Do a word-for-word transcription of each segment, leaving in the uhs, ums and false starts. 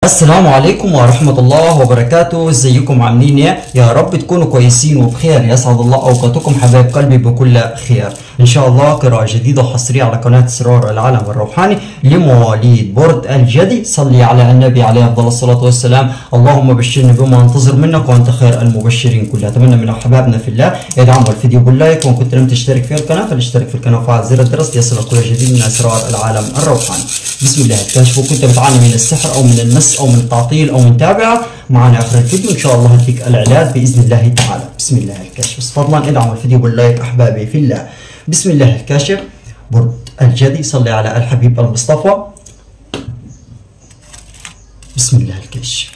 السلام عليكم ورحمة الله وبركاته. ازيكم عاملين ايه؟ يا رب تكونوا كويسين وبخير. يسعد الله اوقاتكم حبايب قلبي بكل خير. ان شاء الله قراءة جديدة وحصرية على قناة اسرار العالم الروحاني لمواليد برج الجدي. صلي على النبي عليه افضل الصلاة والسلام. اللهم بشرني بما انتظر منك وانت خير المبشرين كلها. اتمنى من احبابنا في الله يدعموا الفيديو باللايك، وان كنت لم تشترك في القناة فلاشترك في القناة وفعل زر الجرس ليصلك كل جديد من اسرار العالم الروحاني. بسم الله الكاشف. وكنت بتعاني من السحر او من المس او من التعطيل او من تابعه، معنا اخر الفيديو ان شاء الله هديك العلاج باذن الله تعالى. بسم الله الكاشف. بس فضلا ادعموا الفيديو باللايك احبابي في الله. بسم الله الكاشف. برج الجدي. صلي على الحبيب المصطفى. بسم الله الكاشف.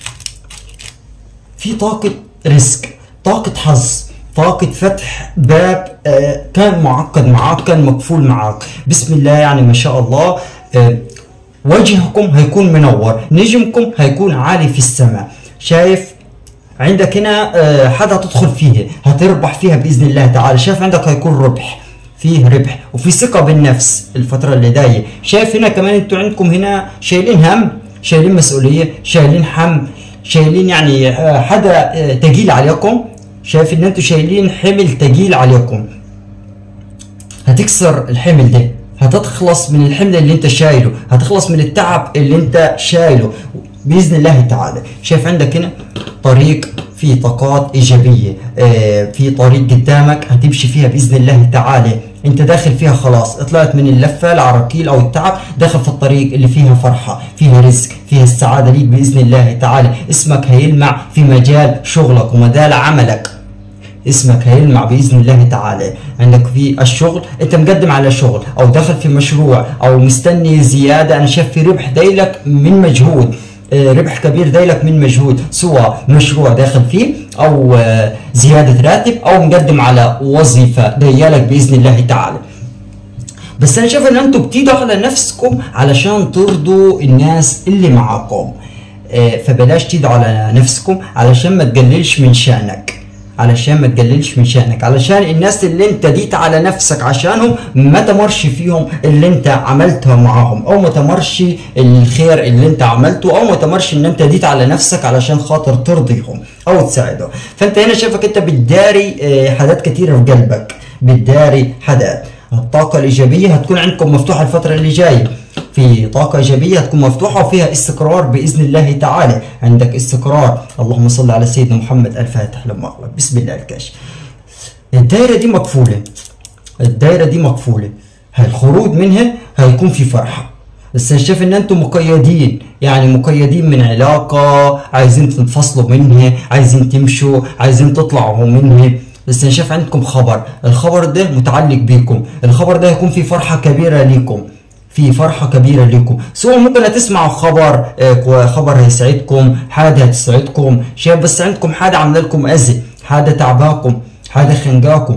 في طاقة رزق، طاقة حظ، طاقة فتح باب آه كان معقد معاك، كان مقفول معاك. بسم الله يعني ما شاء الله. آه وجهكم هيكون منور، نجمكم هيكون عالي في السماء. شايف عندك هنا آه حدا تدخل فيه هتربح فيها باذن الله تعالى. شايف عندك هيكون ربح، فيه ربح وفي ثقة بالنفس الفترة اللي جاية. شايف هنا كمان انتوا عندكم هنا شايلين هم، شايلين مسؤولية، شايلين حمل، شايلين يعني آه حدا آه تقيل عليكم. شايف ان انتوا شايلين حمل تقيل عليكم. هتكسر الحمل ده، هتتخلص من الحمل اللي انت شايله، هتخلص من التعب اللي انت شايله باذن الله تعالى. شايف عندك هنا طريق فيه طاقات ايجابيه، اه في طريق قدامك هتمشي فيها باذن الله تعالى. انت داخل فيها خلاص، طلعت من اللفه العراقيل او التعب، داخل في الطريق اللي فيها فرحه، فيها رزق، فيها السعاده ليك باذن الله تعالى. اسمك هيلمع في مجال شغلك ومجال عملك، اسمك هيلمع باذن الله تعالى. عندك في الشغل انت مقدم على شغل او داخل في مشروع او مستني زياده. انا شايف في ربح دايلك من مجهود، ربح كبير دايلك من مجهود، سواء مشروع داخل فيه او زياده راتب او مقدم على وظيفه دايلك باذن الله تعالى. بس انا شايف ان انتم بتيجوا على نفسكم علشان ترضوا الناس اللي معاكم، فبلاش تيجوا على نفسكم علشان ما تقللش من شأنك، علشان ما تقللش من شأنك، علشان الناس اللي انت ديت على نفسك عشانهم ما تمرش فيهم اللي انت عملته معاهم، او ما تمرش الخير اللي انت عملته، او ما تمرش ان انت ديت على نفسك علشان خاطر ترضيهم او تساعدهم. فانت هنا شايفك انت بتداري حاجات كتيرة في قلبك، بتداري حاجات. الطاقة الإيجابية هتكون عندكم مفتوحة الفترة اللي جاية، في طاقة إيجابية هتكون مفتوحة وفيها استقرار بإذن الله تعالى. عندك استقرار. اللهم صل على سيدنا محمد الفاتح لما أغلق. بسم الله الكاشف. الدايرة دي مقفولة، الدايرة دي مقفولة، الخروج منها هيكون في فرحة. بس أنا شايف إن أنتم مقيدين، يعني مقيدين من علاقة، عايزين تنفصلوا منها، عايزين تمشوا، عايزين تطلعوا منها. بس انا شايف عندكم خبر، الخبر ده متعلق بيكم، الخبر ده هيكون في فرحه كبيره ليكم، في فرحه كبيره ليكم. سواء ممكن هتسمعوا خبر آه خبر هيسعدكم، حاجه هتسعدكم. شايف بس عندكم حاجه عامله لكم اذى، حاجه تعباكم، حاجه خنقاكم.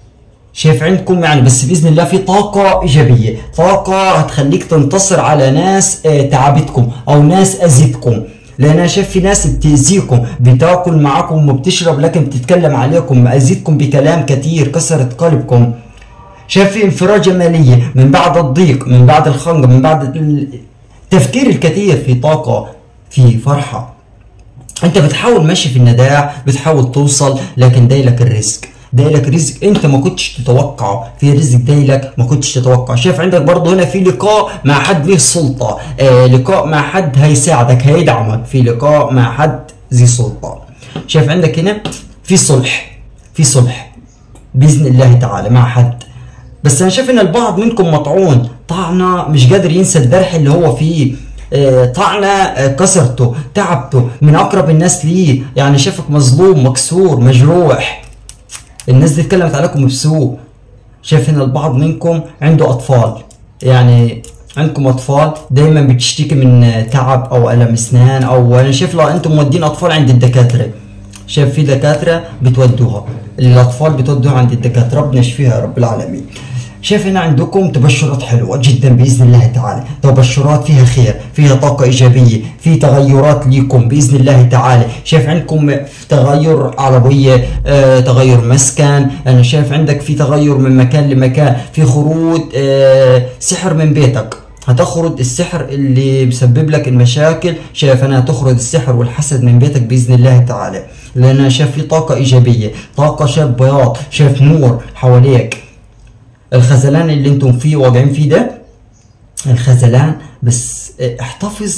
شايف عندكم يعني بس باذن الله في طاقه ايجابيه، طاقه هتخليك تنتصر على ناس آه تعبتكم او ناس اذتكم. لان انا شايف في ناس بتأذيكم، بتاكل معاكم وبتشرب لكن بتتكلم عليكم، مأذيتكم بكلام كتير، كسرت قلبكم. شايف في انفراجة مالية من بعد الضيق، من بعد الخنقة، من بعد التفكير الكثير. في طاقة، في فرحة. انت بتحاول ماشي في النداع، بتحاول توصل، لكن دايلك الرزق، دايلك رزق انت ما كنتش تتوقعه، في رزق دايلك ما كنتش تتوقعه. شايف عندك برضه هنا في لقاء مع حد له سلطه، آه لقاء مع حد هيساعدك، هيدعمك، في لقاء مع حد ذي سلطه. شايف عندك هنا في صلح، في صلح باذن الله تعالى مع حد. بس انا شايف ان البعض منكم مطعون طعنه، مش قادر ينسى الجرح اللي هو فيه، آه طعنه آه كسرته، تعبته من اقرب الناس ليه. يعني شايفك مظلوم، مكسور، مجروح، الناس دي اتكلمت عليكم بسوء. شايف ان البعض منكم عنده اطفال، يعني عندكم اطفال دايما بتشتكي من تعب او الم اسنان، او انا شايف لو انتم مودين اطفال عند الدكاتره. شايف في دكاتره بتودوها، الاطفال بتودوها عند الدكاتره، ربنا يشفيها يا رب العالمين. شايف هنا عندكم تبشرات حلوه جدا باذن الله تعالى، تبشرات فيها خير، فيها طاقه ايجابيه، في تغيرات ليكم باذن الله تعالى. شايف عندكم تغير عربيه، آه، تغير مسكن. انا شايف عندك في تغير من مكان لمكان، في خروج آه، سحر من بيتك، هتخرج السحر اللي بسبب لك المشاكل. شايف انا هتخرج السحر والحسد من بيتك باذن الله تعالى، لان انا شايف في طاقه ايجابيه، طاقه، شايف بياض، شايف نور حواليك. الخذلان اللي انتم فيه واقعين فيه ده الخذلان، بس احتفظ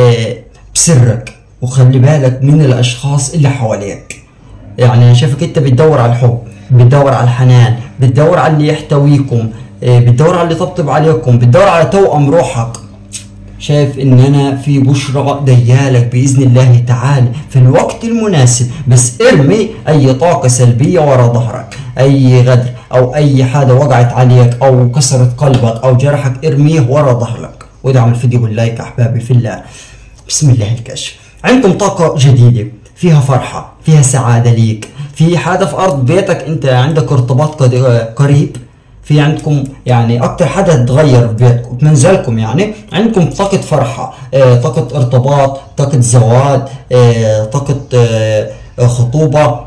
بسرك وخلي بالك من الاشخاص اللي حواليك. يعني انا شايفك انت بتدور على الحب، بتدور على الحنان، بتدور على اللي يحتويكم، بتدور على اللي يطبطب عليكم، بتدور على توأم روحك. شايف ان انا في بشرى ديالك باذن الله تعالى في الوقت المناسب، بس ارمي اي طاقه سلبيه ورا ظهرك، اي غدر او اي حاجه وقعت عليك او كسرت قلبك او جرحك ارميه ورا ظهرك. وادعم الفيديو باللايك احبابي في الله. بسم الله الكشف. عندكم طاقه جديده فيها فرحه، فيها سعاده ليك، في حاجه في ارض بيتك انت عندك ارتباط قريب، في عندكم يعني اكتر حدا تغير في بيتكم منزلكم، يعني عندكم طاقة فرحة، آه، طاقة ارتباط، طاقة زواج، آه، طاقة آه، خطوبة.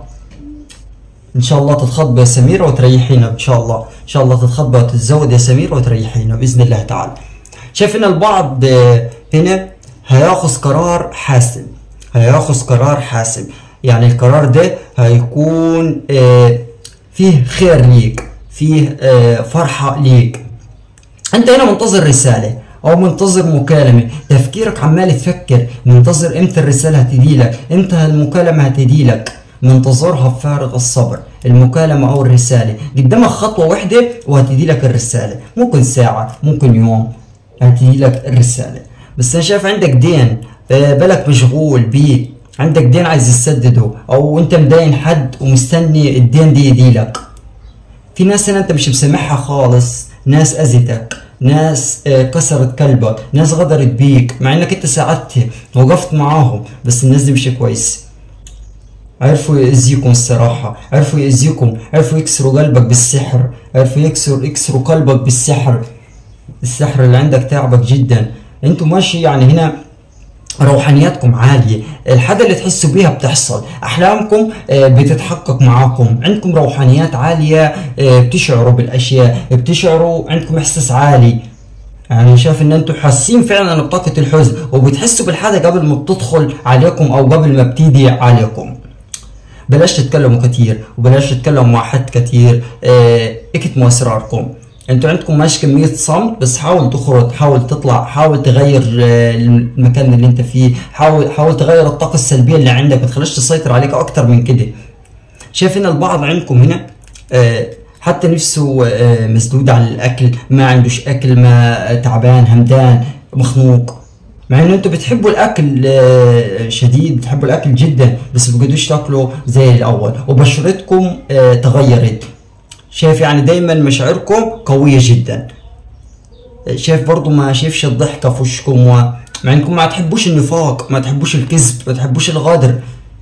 ان شاء الله تتخطب يا سميرة وتريحينا، ان شاء الله ان شاء الله تتخطب وتتزوج يا سميرة وتريحينا باذن الله تعالى. شايف ان البعض آه، هنا هياخذ قرار حاسم، هياخذ قرار حاسم، يعني القرار ده هيكون آه، فيه خير ليك، فيه فرحة ليك. انت هنا منتظر رسالة او منتظر مكالمة، تفكيرك عمال تفكر منتظر امتى الرسالة هتجي لك، امتى المكالمة هتجي لك، منتظرها بفارغ الصبر. المكالمة او الرسالة قدامك خطوة واحدة وهتجي لك الرسالة، ممكن ساعة ممكن يوم هتجي لك الرسالة. بس انا شايف عندك دين بالك مشغول بيه، عندك دين عايز تسدده، او انت مدين حد ومستني الدين دي يجي لك. في ناس هنا انت مش مسامحها خالص، ناس اذتك، ناس كسرت قلبك، ناس غدرت بيك مع انك انت ساعدتها وقفت معاهم، بس الناس دي مش كويس. عرفوا يأذيكم الصراحة، عرفوا يأذيكم، عرفوا يكسروا قلبك بالسحر، عرفوا يكسروا يكسروا قلبك بالسحر. السحر اللي عندك تعبك جدا. انتوا ماشي يعني هنا روحانياتكم عالية، الحاجة اللي تحسوا بيها بتحصل، أحلامكم بتتحقق معاكم، عندكم روحانيات عالية، بتشعروا بالأشياء، بتشعروا، عندكم إحساس عالي. يعني شايف إن أنتم حاسين فعلا بطاقة الحزن وبتحسوا بالحاجة قبل ما بتدخل عليكم أو قبل ما بتيجي عليكم. بلاش تتكلموا كتير وبلاش تتكلموا مع حد كتير، اكتموا أسراركم. انتوا عندكم ماشي كمية صمت، بس حاول تخرج، حاول تطلع، حاول تغير المكان اللي انت فيه، حاول حاول تغير الطاقة السلبية اللي عندك، ما تخليش تسيطر عليك اكتر من كده. شايف ان البعض عندكم هنا حتى نفسه مسدود على الاكل، ما عندوش اكل، ما تعبان همدان مخنوق، مع ان انتوا بتحبوا الاكل شديد، بتحبوا الاكل جدا، بس ما بتقدروش تاكلوا زي الاول، وبشرتكم تغيرت. شايف يعني دايما مشاعركم قوية جدا. شايف برضو ما شايفش الضحكة في وشكم، مع انكم ما تحبوش النفاق، ما تحبوش الكذب، ما تحبوش الغدر.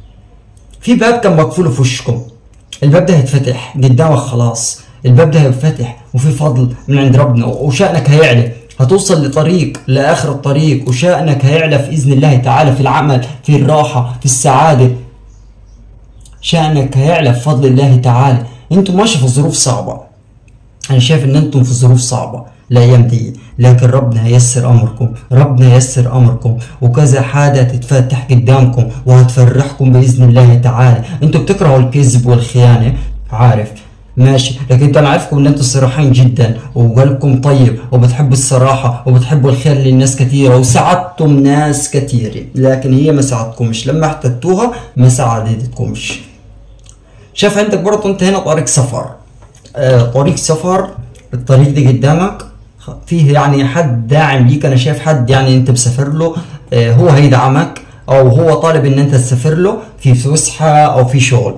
في باب كان مقفول في وشكم، الباب ده هيتفتح قدامك خلاص، الباب ده هيتفتح وفي فضل من عند ربنا، وشأنك هيعلى، هتوصل لطريق لآخر الطريق، وشأنك هيعلى في إذن الله تعالى في العمل، في الراحة، في السعادة. شأنك هيعلى بفضل الله تعالى. انتم ماشي في ظروف صعبة، انا شايف ان انتم في ظروف صعبة الايام دي، لكن ربنا هيسر امركم، ربنا هيسر امركم، وكذا حاجة تتفتح قدامكم وهتفرحكم باذن الله تعالى. انتم بتكرهوا الكذب والخيانة، عارف ماشي، لكن انتوا انا عارفكم ان انتم صراحين جدا وقلبكم طيب وبتحبوا الصراحة وبتحبوا الخير للناس كثيرة، وساعدتم ناس كثيرة، لكن هي ما ساعدتكمش، لما احتجتوها ما ساعدتكمش. شايف عندك برضه انت هنا طريق سفر، آه طريق سفر، الطريق ده قدامك فيه يعني حد داعم ليك، انا شايف حد يعني انت مسافر له، آه هو هيدعمك او هو طالب ان انت تسافر له في فسحه او في شغل.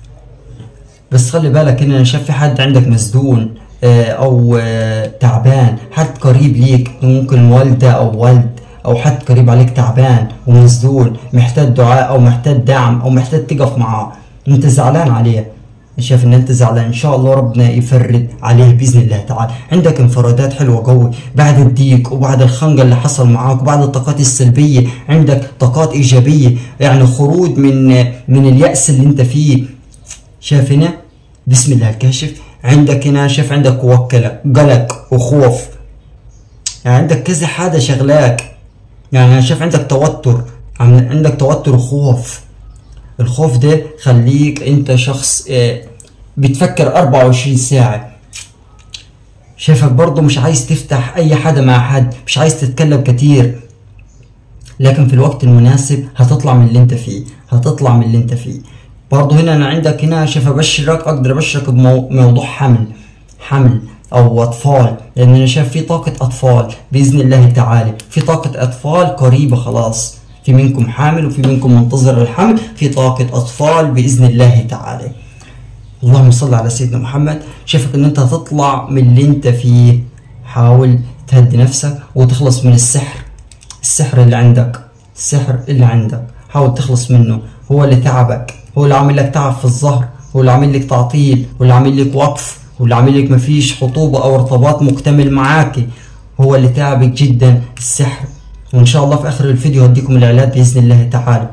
بس خلي بالك هنا انا شايف في حد عندك مسدون، آه او آه تعبان، حد قريب ليك، ممكن والده او ولد او حد قريب عليك تعبان ومسدون، محتاج دعاء او محتاج دعم او محتاج تقف معاه، انت زعلان عليه. شايف ان انت زعلان، ان شاء الله ربنا يفرد عليه باذن الله تعالى. عندك انفرادات حلوه قوي بعد الضيق وبعد الخنقه اللي حصل معاك وبعد الطاقات السلبيه، عندك طاقات ايجابيه، يعني خروج من من اليأس اللي انت فيه. شايف هنا بسم الله الكاشف، عندك هنا شايف عندك وكله قلق وخوف، يعني عندك كذا حاجة شغلاك. يعني انا شايف عندك توتر، عندك توتر وخوف. الخوف ده خليك انت شخص بتفكر أربعة وعشرين ساعة. شايفك برضه مش عايز تفتح اي حاجة مع حد، مش عايز تتكلم كتير، لكن في الوقت المناسب هتطلع من اللي انت فيه، هتطلع من اللي انت فيه. برضه هنا انا عندك هنا شايف ابشرك، اقدر ابشرك بموضوع حمل حمل او اطفال، لان انا شايف في طاقة اطفال باذن الله تعالى، في طاقة اطفال قريبة خلاص، في منكم حامل وفي منكم منتظر الحمل، في طاقة اطفال باذن الله تعالى. اللهم صل على سيدنا محمد. شايفك ان انت هتطلع من اللي انت فيه. حاول تهدي نفسك وتخلص من السحر، السحر اللي عندك، السحر اللي عندك حاول تخلص منه. هو اللي تعبك، هو اللي عامل لك تعب في الظهر، هو اللي عامل لك تعطيل، هو اللي عامل لك وقف، هو اللي عامل لك مفيش خطوبة او ارتباط مكتمل معاكي، هو اللي تعبك جدا السحر. وان شاء الله في اخر الفيديو هديكم العلاج باذن الله تعالى.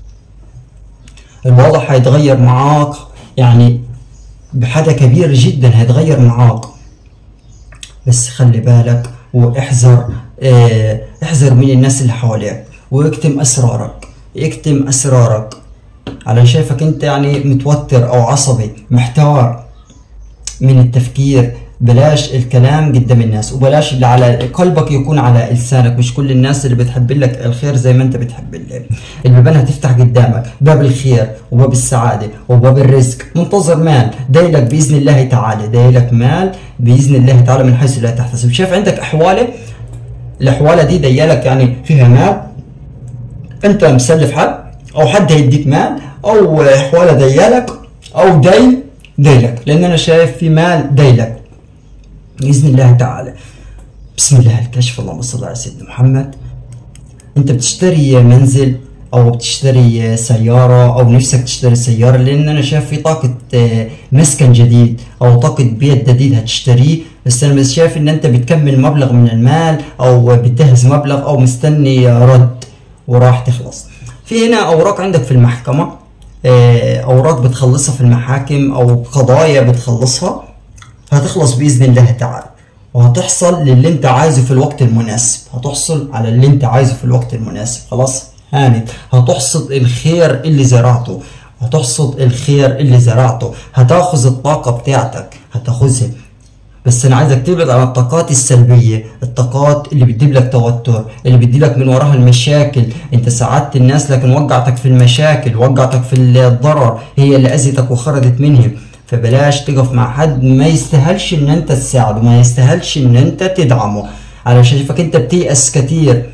الوضع هيتغير معاك يعني بحاجة كبيرة جدا، هيتغير معاك، بس خلي بالك واحذر. اه احذر من الناس اللي حواليك، واكتم اسرارك، اكتم اسرارك. على شايفك انت يعني متوتر او عصبي، محتار من التفكير. بلاش الكلام قدام الناس، وبلاش اللي على قلبك يكون على لسانك. مش كل الناس اللي بتحب لك الخير زي ما انت بتحب الله. البيبان هتفتح قدامك باب الخير وباب السعادة وباب الرزق. منتظر مال دايلك بإذن الله تعالى، دايلك مال بإذن الله تعالى من حيث لا تحتسب. شايف عندك أحوالة، الأحوالة دي دايلك يعني فيها مال، انت مسلف حد او حد هيديك مال، او أحوالة دايلك او دايل دايلك، لأن أنا شايف في مال دايلك بإذن الله تعالى. بسم الله الكشف. اللهم صل على سيدنا محمد. انت بتشتري منزل او بتشتري سيارة او نفسك تشتري سيارة، لان انا شايف في طاقة مسكن جديد او طاقة بيت جديد هتشتريه، بس انا مش شايف ان انت بتكمل مبلغ من المال او بتجهز مبلغ او مستني رد وراح تخلص. في هنا اوراق عندك في المحكمة، اوراق بتخلصها في المحاكم او قضايا بتخلصها، هتخلص بإذن الله تعالى، وهتحصل للي انت عايزه في الوقت المناسب، هتحصل على اللي انت عايزه في الوقت المناسب. خلاص هانت، هتحصد الخير اللي زرعته، هتحصد الخير اللي زرعته، هتاخذ الطاقة بتاعتك هتاخذها. بس انا عايزك تبعد عن الطاقات السلبية، الطاقات اللي بتجيب لك توتر، اللي بتجيب لك من وراها المشاكل. انت ساعدت الناس لكن وقعتك في المشاكل، وقعتك في الضرر، هي اللي اذتك وخرجت منهم. فبلاش تقف مع حد ما يستاهلش ان انت تساعده، ما يستاهلش ان انت تدعمه، على شايفك انت بتيأس كتير.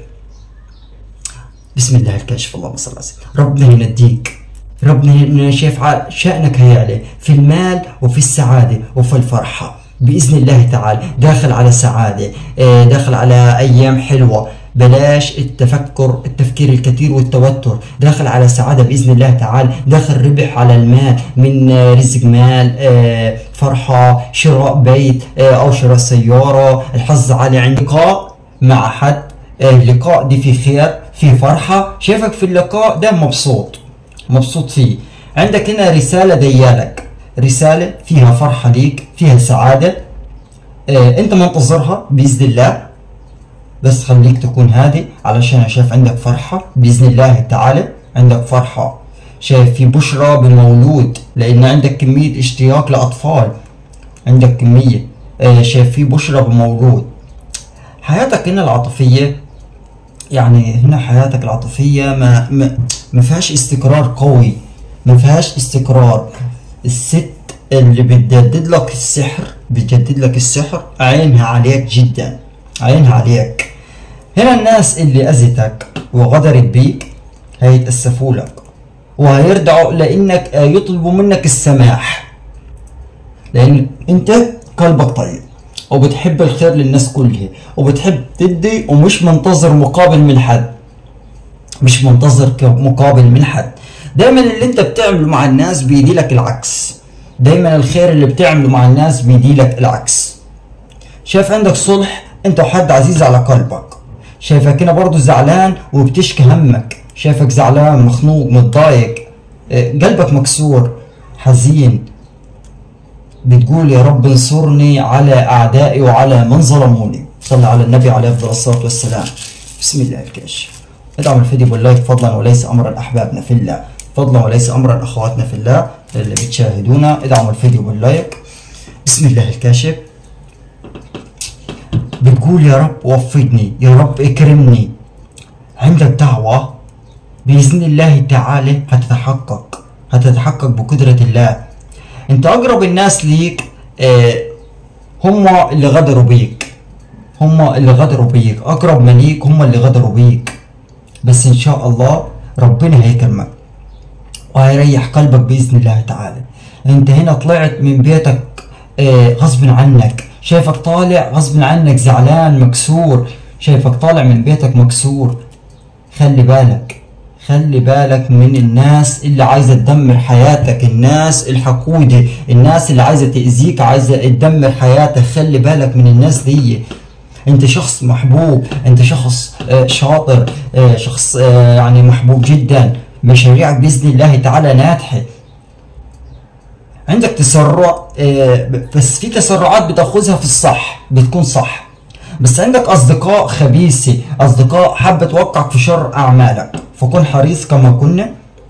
بسم الله الكاشف. اللهم صل على سيدنا. ربنا ينديك، ربنا شايف شأنك هيعلى في المال وفي السعادة وفي الفرحة بإذن الله تعالى. داخل على سعادة، داخل على أيام حلوة. بلاش التفكر التفكير الكثير والتوتر، داخل على سعادة بإذن الله تعالى، داخل ربح على المال من رزق مال، فرحة، شراء بيت أو شراء سيارة. الحظ عالي عندك، لقاء مع حد، لقاء دي في خير، في فرحة. شايفك في اللقاء ده مبسوط مبسوط فيه. عندك هنا رسالة ديالك، رسالة فيها فرحة ليك، فيها سعادة، انت منتظرها بإذن الله. بس خليك تكون هادي علشان انا شايف عندك فرحة بإذن الله تعالى، عندك فرحة. شايف في بشرى بمولود، لأن عندك كمية اشتياق لأطفال، عندك كمية. شايف في بشرى بمولود. حياتك هنا العاطفية، يعني هنا حياتك العاطفية ما ما, ما فيهاش استقرار قوي، ما فيهاش استقرار. الست اللي بتجدد لك السحر، بتجدد لك السحر، عينها عليك جدا، عينها عليك. هنا الناس اللي أذتك وغدرت بيك هيتأسفوا لك وهيرجعوا لأنك يطلبوا منك السماح، لأن أنت قلبك طيب وبتحب الخير للناس كلها وبتحب تدي ومش منتظر مقابل من حد، مش منتظر مقابل من حد. دايما اللي انت بتعمله مع الناس بيدي لك العكس، دايما الخير اللي بتعمله مع الناس بيدي لك العكس. شايف عندك صلح انت وحد عزيز على قلبك. شايفك هنا برضو زعلان وبتشكي همك، شايفك زعلان مخنوق متضايق، قلبك مكسور حزين، بتقول يا رب انصرني على اعدائي وعلى من ظلموني. صلى على النبي عليه افضل الصلاه والسلام. بسم الله الكاشف. ادعموا الفيديو باللايك فضلا وليس امرا احبابنا في الله، فضلا وليس امرا اخواتنا في الله اللي بتشاهدونا، ادعموا الفيديو باللايك. بسم الله الكاشف. بتقول يا رب وفقني، يا رب اكرمني، عندك دعوة بإذن الله تعالى هتتحقق، هتتحقق بقدرة الله. انت اقرب الناس ليك اه هم اللي غدروا بيك، هم اللي غدروا بيك، اقرب ما ليك هم اللي غدروا بيك، بس ان شاء الله ربنا هيكرمك وهيريح قلبك بإذن الله تعالى. انت هنا طلعت من بيتك اه غصب عنك، شايفك طالع غصب عنك زعلان مكسور، شايفك طالع من بيتك مكسور. خلي بالك، خلي بالك من الناس اللي عايزة تدمر حياتك، الناس الحقودة، الناس اللي عايزة تأذيك، عايزة تدمر حياتك. خلي بالك من الناس دي. انت شخص محبوب، انت شخص شاطر، شخص يعني محبوب جدا، مشاريعك بإذن الله تعالى ناجحة. عندك تسرع، بس في تسرعات بتاخذها في الصح بتكون صح، بس عندك اصدقاء خبيثه، اصدقاء حابه توقعك في شر اعمالك، فكن حريص كما كنا.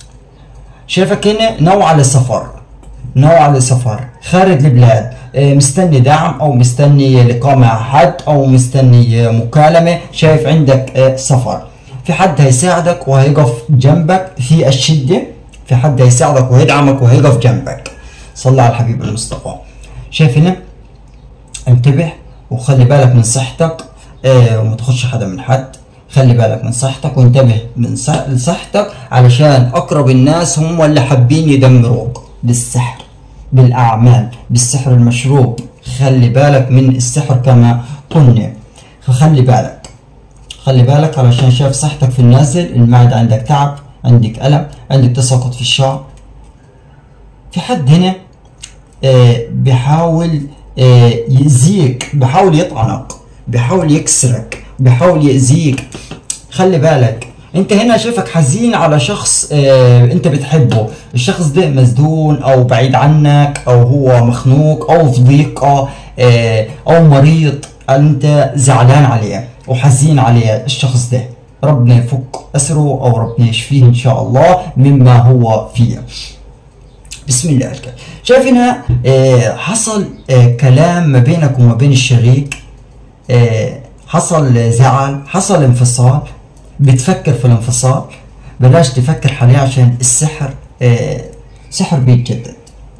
شايفك هنا نوع على سفر، نوع على سفر خارج البلاد، مستني دعم او مستني لقاء مع حد او مستني مكالمه. شايف عندك سفر، في حد هيساعدك وهيقف جنبك في الشده، في حد هيساعدك وهيدعمك وهيقف جنبك. صلى على الحبيب المصطفى. شايف هنا انتبه وخلي بالك من صحتك، اه وما تاخدش حدا من حد. خلي بالك من صحتك وانتبه من صحتك، علشان اقرب الناس هم اللي حابين يدمروك بالسحر، بالاعمال، بالسحر المشروب. خلي بالك من السحر كما كنا، فخلي بالك، خلي بالك علشان شايف صحتك في النازل، المعدة عندك تعب، عندك ألم، عندك تساقط في الشعر. في حد هنا آه بيحاول آه يأذيك، بيحاول يطعنك، بيحاول يكسرك، بيحاول يأذيك. خلي بالك. انت هنا شايفك حزين على شخص آه انت بتحبه، الشخص ده مسجون او بعيد عنك او هو مخنوق او في ضيقة آه او مريض، انت زعلان عليه وحزين عليه. الشخص ده ربنا يفك اسره او ربنا يشفيه ان شاء الله مما هو فيه. بسم الله الرحمن. شايف هنا آه حصل آه كلام ما بينك وما بين الشريك، آه حصل زعل، حصل انفصال، بتفكر في الانفصال. بلاش تفكر حاليا عشان السحر آه سحر بيتجدد،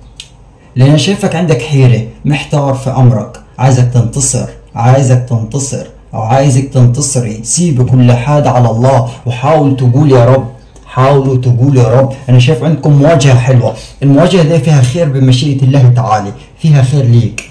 لان شايفك عندك حيرة، محتار في امرك، عايزك تنتصر، عايزك تنتصر او عايزك تنتصري. سيب كل حاجة على الله وحاول تقول يا رب، حاولوا تقول يا رب. انا شايف عندكم مواجهة حلوة، المواجهة دي فيها خير بمشيئة الله تعالى، فيها خير ليك.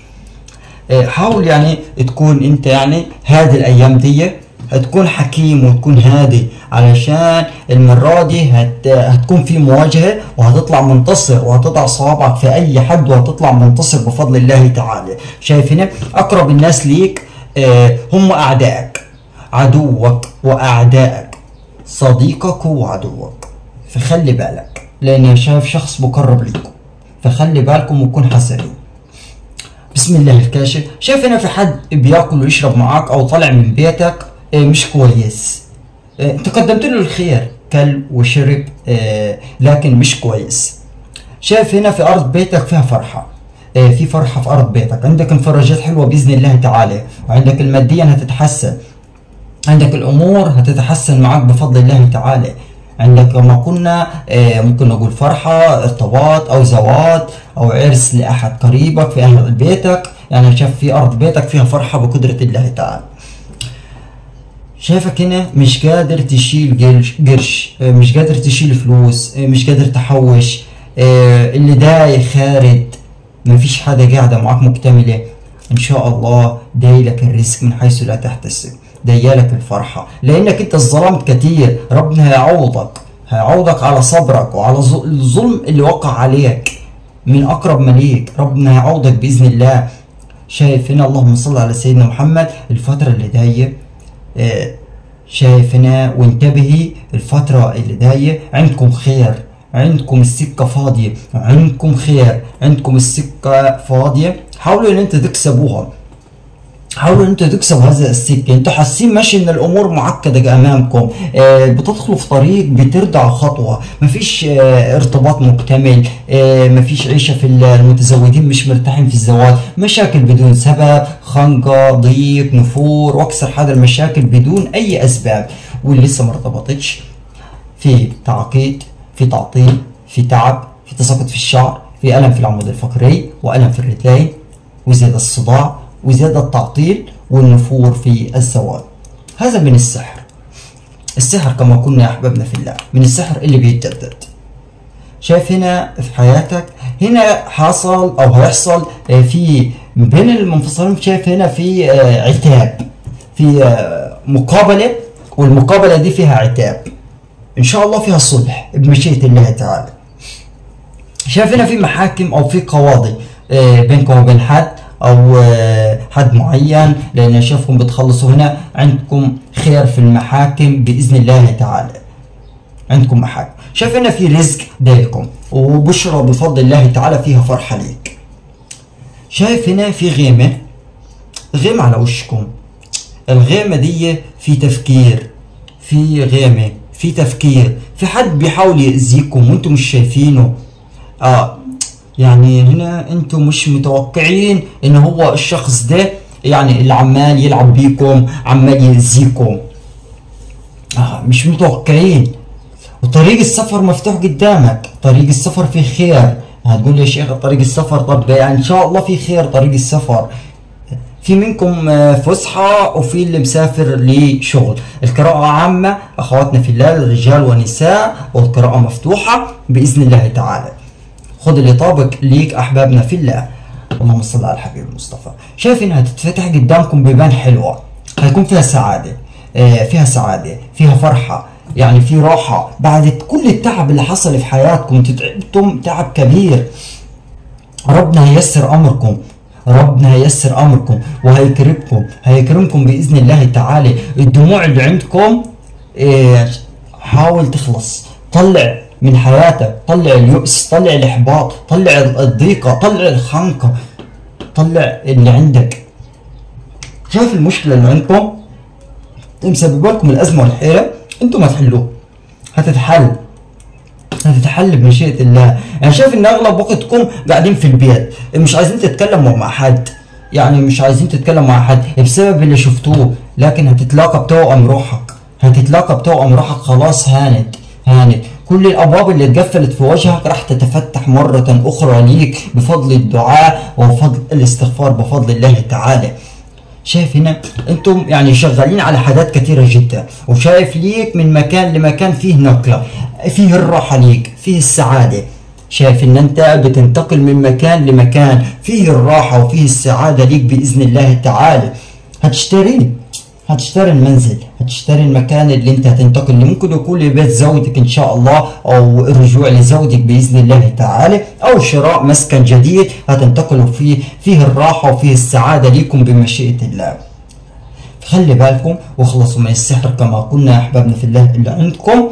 حاول يعني تكون انت يعني هذه الايام دي هتكون حكيم وتكون هادي، علشان المرة دي هت... هتكون في مواجهة وهتطلع منتصر، وهتضع صوابعك في اي حد وهتطلع منتصر بفضل الله تعالى. شايف هنا اقرب الناس ليك هم اعدائك، عدوك واعدائك، صديقك وعدوك، فخلي بالك، لان شايف شخص مقرب ليكم، فخلي بالكم وكون حذرين. بسم الله الكاشف. شايف هنا في حد بياكل ويشرب معاك او طالع من بيتك مش كويس، انت قدمت له الخير، كل وشرب لكن مش كويس. شايف هنا في ارض بيتك فيها فرحة، في فرحة في ارض بيتك، عندك انفراجات حلوة باذن الله تعالى، وعندك الماديا هتتحسن، عندك الامور هتتحسن معاك بفضل الله تعالى. عندك كما قلنا ممكن نقول فرحة، ارتباط او زواج او عرس لاحد قريبك في اهل بيتك. يعني شايف في ارض بيتك فيها فرحة بقدرة الله تعالى. شايفك هنا مش قادر تشيل قرش، مش قادر تشيل فلوس، مش قادر تحوش، اللي داي خارج، مفيش حاجة قاعدة معاك مكتملة. ان شاء الله دايلك الرزق من حيث لا تحتسب، ديالك الفرحة، لانك انت ظلمت كتير، ربنا هيعوضك، هيعوضك على صبرك وعلى الظلم اللي وقع عليك من اقرب ما ليك، ربنا هيعوضك باذن الله. شايف هنا اللهم صل على سيدنا محمد الفترة اللي جاية، آه شايف هنا وانتبهي، الفترة اللي جاية عندكم خير، عندكم السكة فاضية، عندكم خير، عندكم السكة فاضية، حاولوا ان انت تكسبوها. حاولوا انتوا تكسبوا هذا السكه. انتوا حاسين ماشي ان الامور معقده امامكم، آه بتدخلوا في طريق بترجعوا خطوه، مفيش آه ارتباط مكتمل، آه مفيش عيشه في المتزوجين مش مرتاحين في الزواج، مشاكل بدون سبب، خنقه، ضيق، نفور، واكثر حاجه المشاكل بدون اي اسباب. واللي لسه ما ارتبطتش في تعقيد، في تعطيل، في تعب، في تساقط في الشعر، في الم في العمود الفقري، والم في الرجلين، وزياده الصداع، وزيادة التعطيل، والنفور في الزواج. هذا من السحر. السحر كما قلنا يا أحبابنا في الله من السحر اللي بيتجدد. شايف هنا في حياتك هنا حصل أو هيحصل في بين المنفصلين، شايف هنا في عتاب، في مقابلة، والمقابلة دي فيها عتاب، إن شاء الله فيها صلح بمشيئة الله تعالى. شايف هنا في محاكم أو في قواضي بينكم وبين حد او حد معين، لان شايفكم بتخلصوا هنا، عندكم خير في المحاكم باذن الله تعالى. عندكم محاكم، شايف هنا في رزق دايكم وبشرى بفضل الله تعالى، فيها فرحه ليك. شايف هنا في غيمه، غيمه على وشكم. الغيمه دي في تفكير، في غيمه، في تفكير، في حد بيحاول يأذيكم وانتم مش شايفينه. اه يعني هنا انتم مش متوقعين ان هو الشخص ده يعني اللي عمال يلعب بيكم، عمال يأذيكم، آه مش متوقعين. وطريق السفر مفتوح قدامك، طريق السفر فيه خير. هتقول لي يا شيخ طريق السفر، طب يعني ان شاء الله في خير طريق السفر. في منكم فسحة وفي اللي مسافر لشغل. القراءة عامة اخواتنا في الله، رجال ونساء، والقراءة مفتوحة بإذن الله تعالى. خد اللي طابق ليك احبابنا في الله. اللهم صل على الحبيب المصطفى. شايف انها تتفتح قدامكم بيبان حلوه، هيكون فيها سعاده، آه فيها سعاده، فيها فرحه، يعني في راحه بعد كل التعب اللي حصل في حياتكم. تعبتم تعب كبير، ربنا هيسر امركم، ربنا هيسر امركم وهيكرمكم، هيكرمكم باذن الله تعالى. الدموع اللي عندكم آه حاول تخلص، طلع من حياتك، طلع اليأس، طلع الإحباط، طلع الضيقة، طلع الخنقة، طلع اللي عندك. شايف المشكلة اللي عندكم مسببة لكم الأزمة والحيرة، أنتم هتحلوها، هتتحل، هتتحل بمشيئة الله. يعني شايف إن أغلب وقتكم قاعدين في البيت، مش عايزين تتكلموا مع حد، يعني مش عايزين تتكلموا مع حد بسبب اللي شفتوه، لكن هتتلاقى بتوأم روحك، هتتلاقى بتوأم روحك. خلاص هانت، هانت. كل الابواب اللي اتقفلت في وجهك راح تتفتح مره اخرى ليك بفضل الدعاء وبفضل الاستغفار بفضل الله تعالى. شايف هنا انتم يعني شغالين على حاجات كثيره جدا، وشايف ليك من مكان لمكان فيه نقله، فيه الراحه ليك، فيه السعاده. شايف ان انت بتنتقل من مكان لمكان فيه الراحه وفيه السعاده ليك باذن الله تعالى. هتشتري هتشتري المنزل، هتشتري المكان اللي انت هتنتقل اللي ممكن يكون لبيت زوجتك ان شاء الله، او الرجوع لزوجتك باذن الله تعالى، او شراء مسكن جديد هتنتقلوا فيه، فيه الراحه وفيه السعاده ليكم بمشيئه الله. خلي بالكم واخلصوا من السحر كما قلنا يا احبابنا في الله اللي عندكم،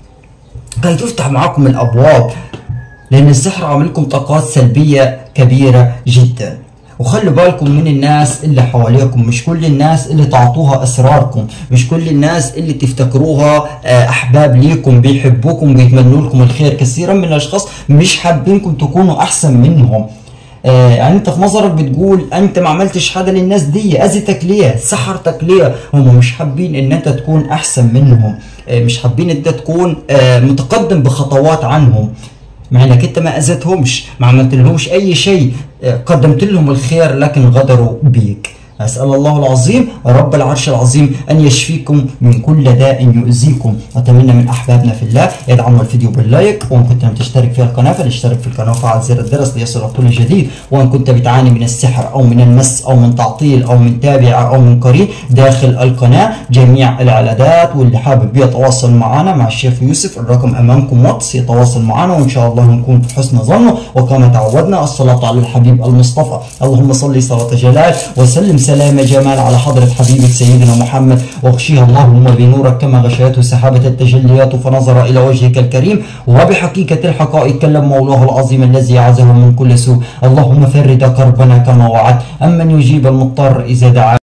كي تفتح معاكم الابواب، لان السحر عامل لكم طاقات سلبيه كبيره جدا. وخلوا بالكم من الناس اللي حواليكم، مش كل الناس اللي تعطوها اسراركم، مش كل الناس اللي تفتكروها احباب ليكم بيحبوكم بيتمنوا لكم الخير. كثيرا من الاشخاص مش حابينكم تكونوا احسن منهم. يعني انت في نظرك بتقول انت ما عملتش حاجه للناس دي، اذيتك ليه؟ سحرتك ليه؟ هم مش حابين ان انت تكون احسن منهم، مش حابين ان انت تكون متقدم بخطوات عنهم، مع انك انت ما اذيتهمش، ما عملت لهمش اي شيء، قدمت لهم الخير لكن غدروا بيك. اسال الله العظيم رب العرش العظيم ان يشفيكم من كل داء يؤذيكم. اتمنى من احبابنا في الله يدعموا الفيديو باللايك، وان كنت لم تشترك في القناه فلاشترك في القناه وفعل زر الجرس ليصلك كل جديد. وان كنت بتعاني من السحر او من المس او من تعطيل او من تابع او من قرين داخل القناه، جميع العلاجات، واللي حابب يتواصل معنا مع الشيخ يوسف الرقم امامكم واتس، يتواصل معنا وان شاء الله نكون في حسن ظنه. وكما تعودنا الصلاه على الحبيب المصطفى، اللهم صل صلاه جلال وسلم سلام جمال على حضرة حبيبك سيدنا محمد، واغشيها اللهم بنورك كما غشيته سحابة التجليات فنظر إلى وجهك الكريم، وبحقيقة الحقائق كلم مولاه العظيم الذي يعزه من كل سوء. اللهم فرد كربنا كما وعدت، أمن يجيب المضطر إذا دعا.